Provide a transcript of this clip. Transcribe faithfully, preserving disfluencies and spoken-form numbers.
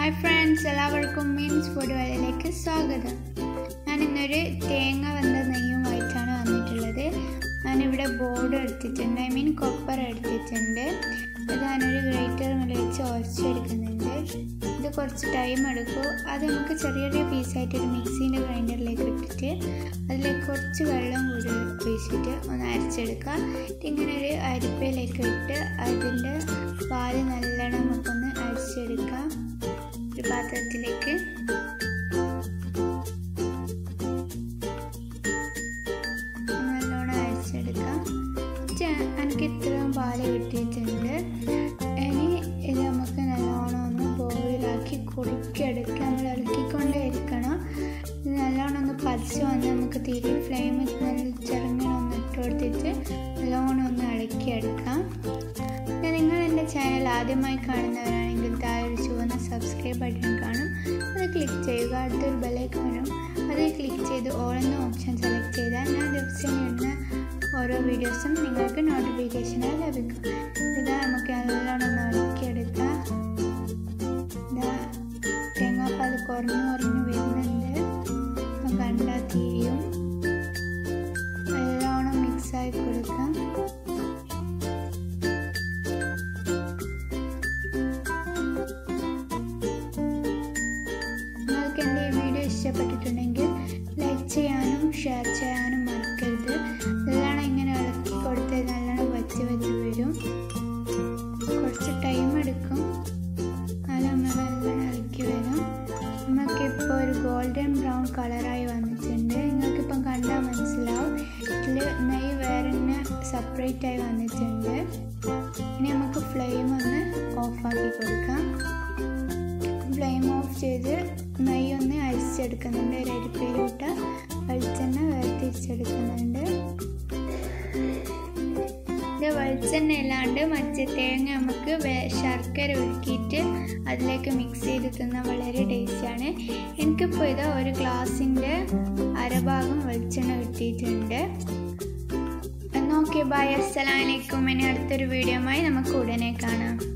Hi friends, എല്ലാവർക്കും means food വേളയിലേക്ക് സ്വാഗതം. ഞാനിന്നൊരു തേങ്ങ വെന്ത നെയ്യുമായിട്ടാണ് വന്നിട്ടുള്ളത്. ഞാനിവിടെ ബോർഡ് എടുത്തിട്ടുണ്ട്, ഐ മീൻ കൊപ്പർ എടുത്തിട്ടുണ്ട്. അത് ഞാനൊരു ഗ്രേറ്റർ മേലെ വെച്ച് ഉരച്ചെടുക്കുന്നുണ്ട്. ഇത് കുറച്ച് ടൈം എടുക്കും. അത് നമുക്ക് ചെറിയ ചെറിയ പീസായിട്ട് ഒരു മിക്സീൻ്റെ ഗ്രൈൻഡറിലേക്ക് ഇട്ടിട്ട് അതിലേക്ക് കുറച്ച് വെള്ളം കൂടി ഒഴിച്ചിട്ട് ഒന്ന് അരച്ചെടുക്കുക. ഇങ്ങനെ ഒരു അരിപ്പയിലേക്ക് ഇട്ട് അതിൻ്റെ പാല് നല്ലോണം നമുക്കൊന്ന് അരച്ചെടുക്കാം. ഒരു പാത്രത്തിലേക്ക് നല്ലോണം അരച്ചെടുക്കാം. എനിക്ക് ഇത്രയും പാല് കിട്ടിയിട്ടുണ്ട്. ഇനി ഇത് നമുക്ക് നല്ലോണം ഒന്ന് ബോയിലാക്കി കുറുക്കിയെടുക്കുക. നമ്മൾ ഇളക്കിക്കൊണ്ടേ ഇരിക്കണം. ഇത് നല്ലോണം ഒന്ന് പതിച്ച് വന്ന് നമുക്ക് തിരി ഫ്ലെയിമിൽ നല്ല ചെറുങ്ങനെ ഒന്ന് ഇട്ട് കൊടുത്തിട്ട് നല്ലോണം ഒന്ന് ഇളക്കിയെടുക്കാം. നിങ്ങൾ എൻ്റെ ചാനൽ ആദ്യമായി കാണുന്നവരാണെങ്കിൽ താഴെ ഒരു ചുവന്ന സബ്സ്ക്രൈബ് ബട്ടൺ കാണും, അത് ക്ലിക്ക് ചെയ്യുക. അടുത്തൊരു ബെല്ലൈക്കൺ വരും, അത് ക്ലിക്ക് ചെയ്ത് ഓൾ എന്ന ഓപ്ഷൻ സെലക്ട് ചെയ്താൽ ഞാൻ ദിവസം ഇടുന്ന ഓരോ വീഡിയോസും നിങ്ങൾക്ക് നോട്ടിഫിക്കേഷനായി ലഭിക്കും. ഇതാ നമുക്ക് നല്ലോണം ഇളക്കിയെടുക്കാം. ഇതാ തേങ്ങാപ്പാൽ കുറഞ്ഞു കുറഞ്ഞു വരുന്നുണ്ട്. കണ്ടാൽ തിരിയും. നല്ലോണം മിക്സായി കൊടുക്കാം. നിങ്ങൾക്ക് എൻ്റെ ഈ വീഡിയോ ഇഷ്ടപ്പെട്ടിട്ടുണ്ടെങ്കിൽ ലൈക്ക് ചെയ്യാനും ഷെയർ ചെയ്യാനും മറക്കരുത്. നല്ലോണം ഇങ്ങനെ ഇളക്കി കൊടുത്ത് നല്ലോണം വച്ച് വെച്ച് വരും. കുറച്ച് ടൈം എടുക്കും, നല്ല നല്ലോണം ഇളക്കി വരും. നമുക്കിപ്പോൾ ഒരു ഗോൾഡൻ ബ്രൗൺ കളറായി വന്നിട്ടുണ്ട്. നിങ്ങൾക്കിപ്പം കണ്ടാൽ മനസ്സിലാവും. ഇതിൽ നെയ്യ് വേറെ തന്നെ സെപ്പറേറ്റ് ആയി വന്നിട്ടുണ്ട്. ഇനി നമുക്ക് ഫ്ലെയിം ഒന്ന് ഓഫാക്കി കൊടുക്കാം. ഫ്ലെയിം ഓഫ് ചെയ്ത് നെയ്യൊന്ന് അരിച്ചെടുക്കുന്നുണ്ട്. ഒരു അരിപ്പയിലോട്ട് വെളിച്ചെണ്ണ വേർതിരിച്ചെടുക്കുന്നുണ്ട്. ഇത് വെളിച്ചെണ്ണ അല്ലാണ്ട് മറ്റേ തേങ്ങ നമുക്ക് ശർക്കര ഉരുക്കിയിട്ട് അതിലേക്ക് മിക്സ് ചെയ്ത് തിന്നാൽ വളരെ ടേസ്റ്റിയാണ്. എനിക്കിപ്പോൾ ഇത് ഒരു ഗ്ലാസിൻ്റെ അരഭാഗം വെളിച്ചെണ്ണ കിട്ടിയിട്ടുണ്ട്. എന്നാൽ ഓക്കെ, ബൈ, അസ്സലാമു അലൈക്കും. ഇനി അടുത്തൊരു വീഡിയോയുമായി നമുക്ക് ഉടനെ കാണാം.